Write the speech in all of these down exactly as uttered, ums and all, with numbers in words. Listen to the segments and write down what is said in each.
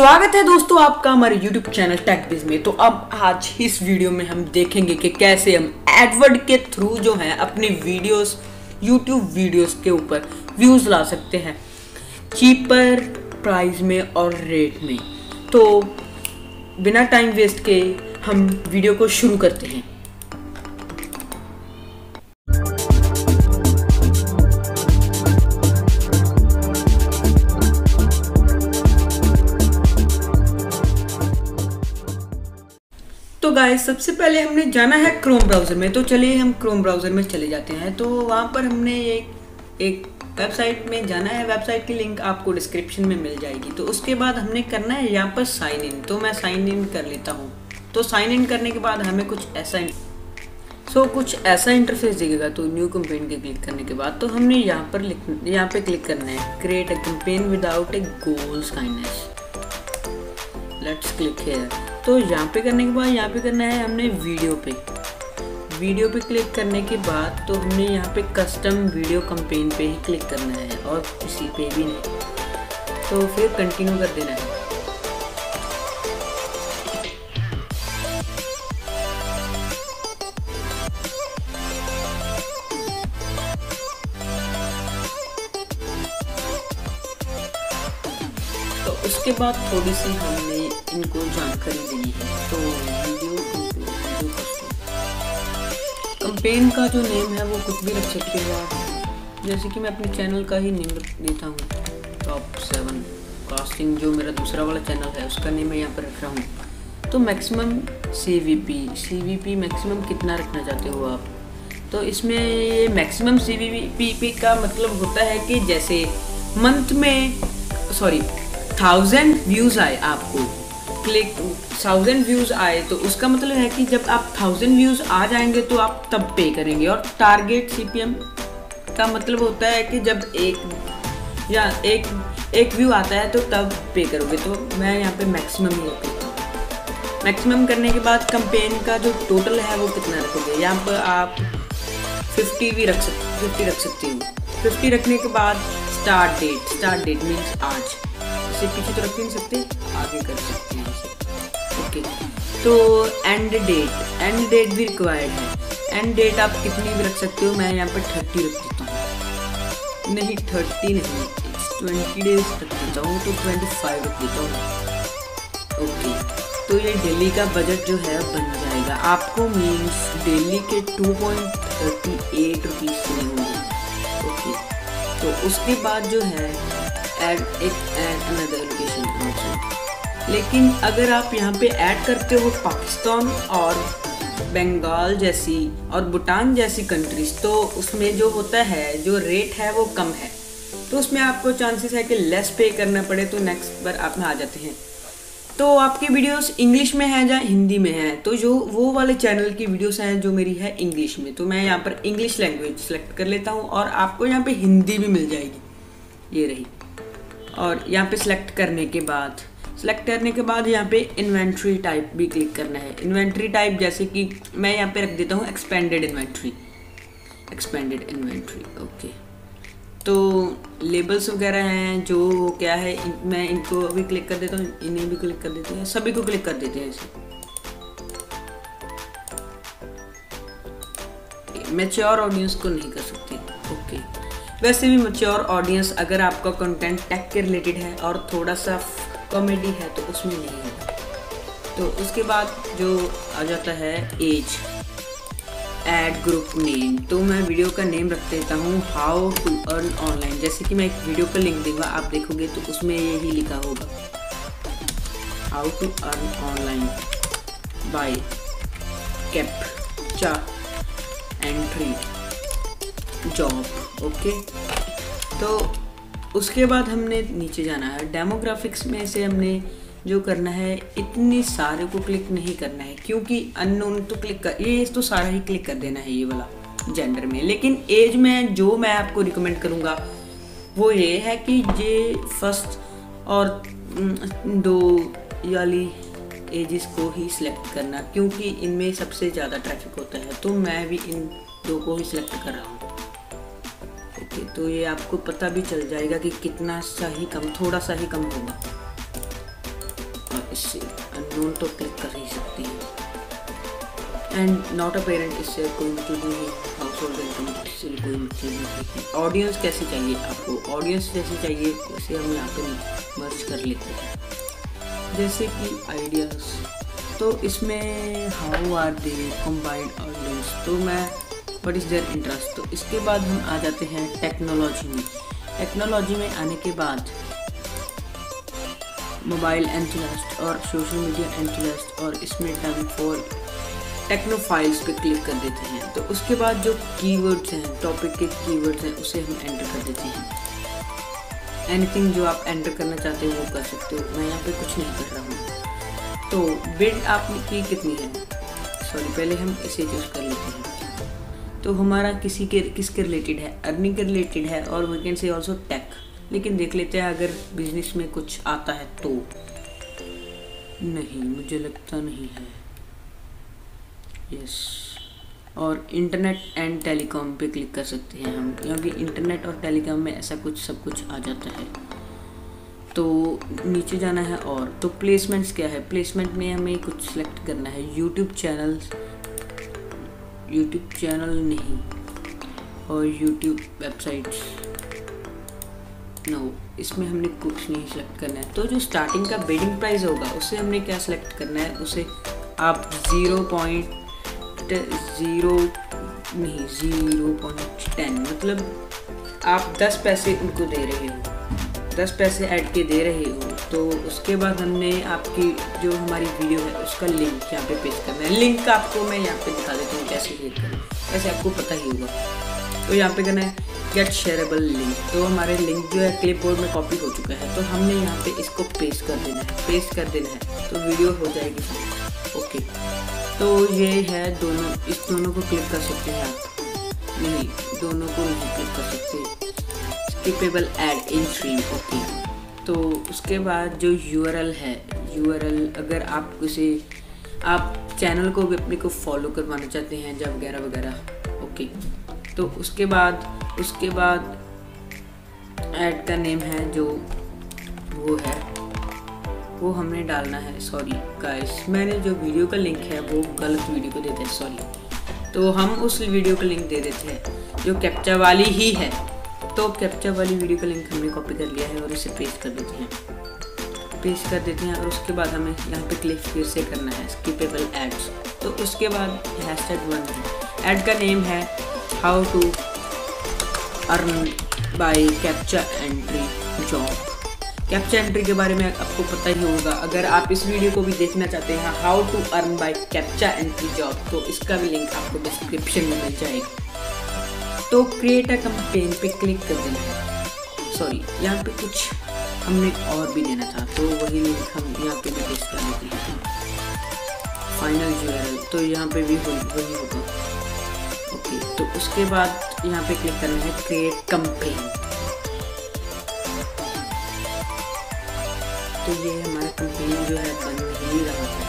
स्वागत है दोस्तों आपका हमारे YouTube चैनल टेकबिज में। तो अब आज इस वीडियो में हम देखेंगे कि कैसे हम एडवर्ड के थ्रू जो है अपनी वीडियोस YouTube वीडियोस के ऊपर व्यूज ला सकते हैं चीपर प्राइस में और रेट में। तो बिना टाइम वेस्ट के हम वीडियो को शुरू करते हैं। तो गाइस सबसे पहले हमने जाना है क्रोम ब्राउज़र में। तो चलिए हम क्रोम ब्राउज़र में चले जाते हैं। तो वहाँ पर हमने एक एक वेबसाइट में जाना है। वेबसाइट की लिंक आपको डिस्क्रिप्शन में मिल जाएगी। तो उसके बाद हमने करना है यहाँ पर साइन इन। तो मैं साइन इन कर लेता हूँ। तो साइन इन करने के बाद हमें कुछ ऐसा सो so, कुछ ऐसा इंटरफेस दिखेगा। तो न्यू कैंपेन के क्लिक करने के बाद तो हमने यहाँ पर लिख यहाँ पे क्लिक करना है create a campaign without a goals kindness. Let's click here. तो यहाँ पे करने के बाद यहाँ पे करना है हमने वीडियो पे वीडियो पे क्लिक करने के बाद तो हमने यहाँ पे कस्टम वीडियो कैंपेन पे ही क्लिक करना है और किसी पे भी नहीं। तो फिर कंटिन्यू कर देना है। तो उसके बाद थोड़ी सी हमने इनको जानकारी देनी है। तो वीडियो कैंपेन का जो नेम है वो कुछ भी रख सकते हो आप, जैसे कि मैं अपने चैनल का ही नेम रख देता हूँ टॉप सेवन कास्टिंग। जो मेरा दूसरा वाला चैनल है उसका नेम मैं यहाँ पर रख रहा हूँ। तो maximum C V P C V P maximum कितना रखना चाहते हो आप। तो इसमें ये maximum C V P P का मतलब होता है कि जैसे मंथ में सॉरी थाउजेंड व्यूज़ आए, आपको क्लिक थाउजेंड व्यूज़ आए तो उसका मतलब है कि जब आप थाउजेंड व्यूज़ आ जाएंगे तो आप तब पे करेंगे। और टारगेट सीपीएम का मतलब होता है कि जब एक या एक एक व्यू आता है तो तब पे करोगे। तो मैं यहाँ पे मैक्सिमम ही रखता हूँ। मैक्सिमम करने के बाद कैंपेन का जो टोटल है वो कितना रखोगे। यहाँ पर आप फिफ्टी भी रख सकते फिफ्टी रख सकते हो। फिफ्टी रखने के बाद start date start date means आज, इसे पीछे तो रख नहीं सकते, आगे कर सकते हैं इसे। ओके, तो एंड डेट एंड डेट भी रिक्वायर्ड है। एंड डेट आप कितनी भी रख सकते हो। मैं यहाँ पर थर्टी रख देता हूँ, नहीं थर्टी नहीं ट्वेंटी डेज रख देता हूँ। तो ट्वेंटी फाइव रख देता हूँ। ओके, तो ये डेली का बजट जो है बन जाएगा आपको, मीन्स डेली के two point thirty eight rupees से होंगे। ओके, तो उसके बाद जो है ऐड एक ऐड अनदर लोकेशन ऑप्शन। लेकिन अगर आप यहाँ पे ऐड करते हो पाकिस्तान और बंगाल जैसी और भूटान जैसी कंट्रीज, तो उसमें जो होता है जो रेट है वो कम है। तो उसमें आपको चांसेस है कि लेस पे करना पड़े। तो नेक्स्ट बार आप में आ जाते हैं। तो आपकी वीडियोस इंग्लिश में है या हिंदी में है। तो जो वो वाले चैनल की वीडियोस हैं जो मेरी है इंग्लिश में, तो मैं यहाँ पर इंग्लिश लैंग्वेज सेलेक्ट कर लेता हूँ और आपको यहाँ पे हिंदी भी मिल जाएगी, ये रही। और यहाँ पे सिलेक्ट करने के बाद सिलेक्ट करने के बाद यहाँ पे इन्वेंट्री टाइप भी क्लिक करना है। इन्वेंट्री टाइप जैसे कि मैं यहाँ पे रख देता हूँ expanded inventory expanded inventory okay, तो लेबल्स वगैरह हैं जो क्या है इन, मैं इनको भी क्लिक कर देता हूँ, इन्हें भी क्लिक कर देते हैं, सभी को क्लिक कर देते हैं इसे। मैच्योर ऑडियंस को नहीं कर सकते। ओके, वैसे भी मैच्योर ऑडियंस अगर आपका कंटेंट टेक के रिलेटेड है और थोड़ा सा कॉमेडी है तो उसमें नहीं है। तो उसके बाद जो आ जाता है एज ऐड ग्रुप नेम। तो मैं वीडियो का नेम रख देता हूँ हाउ टू अर्न ऑनलाइन। जैसे कि मैं एक वीडियो का लिंक दूंगा, आप देखोगे तो उसमें यही लिखा होगा how to earn online by captcha entry job. Okay, तो उसके बाद हमने नीचे जाना है डेमोग्राफिक्स में से हमने जो करना है इतनी सारे को क्लिक नहीं करना है, क्योंकि अननोन तो क्लिक कर ये तो सारा ही क्लिक कर देना है ये वाला जेंडर में। लेकिन एज में जो मैं आपको रिकमेंड करूँगा वो ये है कि ये फर्स्ट और दो वाली एजेस को ही सिलेक्ट करना, क्योंकि इनमें सबसे ज़्यादा ट्रैफिक होता है। तो मैं भी इन दो को ही सिलेक्ट कर रहा हूँ। ओके, तो ये आपको पता भी चल जाएगा कि कितना सा ही कम थोड़ा सा ही कम होगा। इससे अननोन तो क्लिक कर ही सकते हैं। एंड नॉट अ पेरेंट, इससे कोई मतलब नहीं है। हाउस होल्ड इनकम, इससे कोई मतलब नहीं है। ऑडियंस कैसे चाहिए आपको, ऑडियंस जैसे चाहिए उसे हम यहाँ पे मर्ज कर लेते हैं। जैसे कि आइडियाज़, तो इसमें how are they combined audience, तो मैं व्हाट इज़ देयर इंटरेस्ट। तो इसके बाद हम आ जाते हैं टेक्नोलॉजी में। टेक्नोलॉजी में आने के बाद मोबाइल एंथुसियास्ट और सोशल मीडिया एंथुसियास्ट, और इसमें टाइम फॉर टेक्नोफाइल्स पे क्लिक कर देते हैं। तो उसके बाद जो कीवर्ड्स हैं, टॉपिक के कीवर्ड्स हैं, उसे हम एंटर कर देते हैं। एनीथिंग जो आप एंटर करना चाहते हो वो कर सकते हो, मैं यहाँ पे कुछ नहीं कर रहा हूँ। तो बिड आपने की कितनी है, सॉरी पहले हम इसे चूज कर लेते हैं। तो हमारा किसी के किसके रिलेटेड है, अर्निंग के रिलेटेड है, और we can say also take. लेकिन देख लेते हैं अगर बिजनेस में कुछ आता है तो। नहीं, मुझे लगता नहीं है। Yes yes. और इंटरनेट एंड टेलीकॉम पे क्लिक कर सकते हैं हम, क्योंकि इंटरनेट और टेलीकॉम में ऐसा कुछ सब कुछ आ जाता है। तो नीचे जाना है। और तो प्लेसमेंट्स क्या है, प्लेसमेंट में हमें कुछ सिलेक्ट करना है। यूट्यूब चैनल, यूट्यूब चैनल नहीं, और यूट्यूब वेबसाइट्स नो, इसमें हमने कुछ नहीं सिलेक्ट करना है। तो जो स्टार्टिंग का बिडिंग प्राइस होगा उसे हमने क्या सिलेक्ट करना है, उसे आप ज़ीरो पॉइंट ज़ीरो नहीं ज़ीरो पॉइंट टेन, मतलब आप दस पैसे उनको दे रहे हो, दस पैसे ऐड के दे रहे हो। तो उसके बाद हमने आपकी जो हमारी वीडियो है उसका लिंक यहाँ पे पेस्ट करना है। लिंक आपको मैं यहाँ पे दिखा देता हूँ कैसे क्लिक करना है, वैसे आपको पता ही होगा। तो यहाँ पे करना है गेट शेयरेबल लिंक। तो हमारे लिंक जो है क्लिपबोर्ड में कॉपी हो चुका है, तो हमने यहाँ पे इसको पेस्ट कर देना है, पेस्ट कर देना है तो वीडियो हो जाएगी। ओके, तो ये है दोनों, इस दोनों को क्लिक कर सकते हैं आप, नहीं दोनों को नहीं क्लिक कर सकते। Skippable ad in stream. Okay, तो उसके बाद जो यूआरएल है, यूआरएल अगर आप उसे आप चैनल को भी अपने को फॉलो करवाना चाहते हैं जब वगैरह वगैरह। ओके, तो उसके बाद उसके बाद ऐड का नेम है जो वो है वो हमने डालना है। सॉरी गाइस, मैंने जो वीडियो का लिंक है वो गलत वीडियो को देते हैं, सॉरी। तो हम उस वीडियो का लिंक दे देते हैं जो कैप्चा वाली ही है। तो कैप्चा वाली वीडियो का लिंक हमने कॉपी कर लिया है और इसे पेस्ट कर देते हैं, पेस्ट कर देते हैं। और उसके बाद हमें यहाँ पे क्लिक फिर से करना है स्किपेबल एड्स। तो उसके बाद हैशटैग वन है, ऐड का नेम है how to earn by captcha entry job. Captcha entry के बारे में आपको पता ही होगा, अगर आप इस वीडियो को भी देखना चाहते हैं how to earn by captcha entry job, तो इसका भी लिंक आपको डिस्क्रिप्शन में मिल जाएगा। तो क्रिएट अ कैंपेन पे क्लिक कर देना है। सॉरी, यहाँ पे कुछ हमने और भी देना था, तो वही लिंक हम यहाँ पे भी पेस्ट कर देते हैं। फाइनल यूआरएल, तो यहाँ पे भी वही होगा। ओके, तो उसके बाद यहाँ पे क्लिक करना है क्रिएट कैंपेन। तो ये हमारा कैंपेन जो है बन ही रहा है।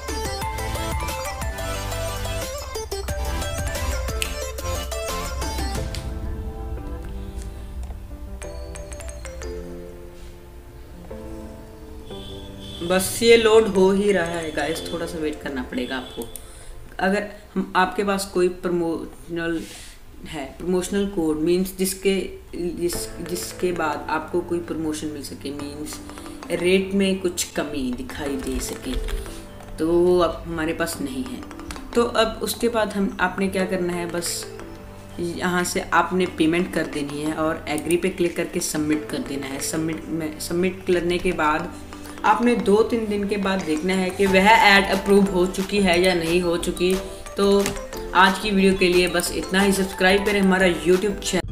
बस ये लोड हो ही रहा है गाइस, थोड़ा सा वेट करना पड़ेगा आपको। अगर हम आपके पास कोई प्रमोशनल है, प्रमोशनल कोड मींस जिसके जिस जिसके बाद आपको कोई प्रमोशन मिल सके, मींस रेट में कुछ कमी दिखाई दे सके, तो वो अब हमारे पास नहीं है। तो अब उसके बाद हम आपने क्या करना है, बस यहाँ से आपने पेमेंट कर देनी है और एग्री पे क्लिक करके सबमिट कर देना है। सबमिट में सबमिट करने के बाद आपने दो तीन दिन के बाद देखना है कि वह ऐड अप्रूव हो चुकी है या नहीं हो चुकी। तो आज की वीडियो के लिए बस इतना ही। सब्सक्राइब करें हमारा यूट्यूब चैनल।